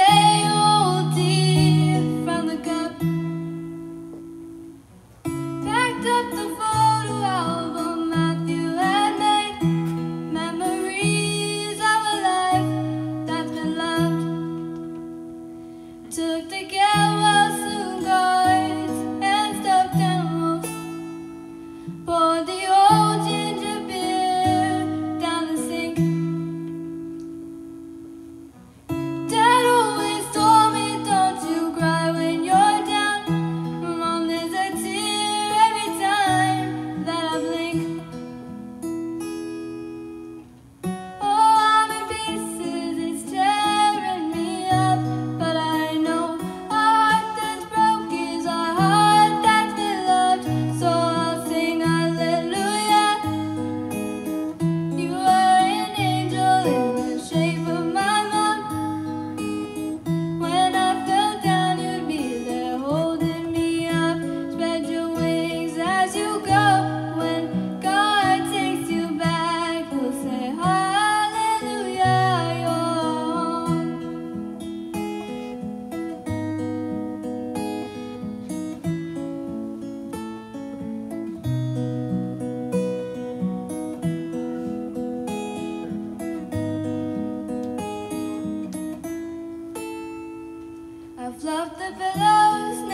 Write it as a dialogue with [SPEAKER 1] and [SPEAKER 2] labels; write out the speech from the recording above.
[SPEAKER 1] day old tea from the cup. Packed up the photo album Matthew had made, memories of a life that's been loved. Took the soon guards and stuffed animals, poured the old ginger beer down the sink. Dad always told me, don't you cry when you're down. Mom, there's a tear every time that I blink. Oh, I'm in pieces, it's tearing me up, but I know a heart that's broke is a heart that's been loved. So I'll sing hallelujah. You were an angel in the shape of my mom. When I fell down, you'd be there holding me up. Spread your wings as you go. When God takes you back, you'll say hallelujah, you're home. I fluffed the pillows.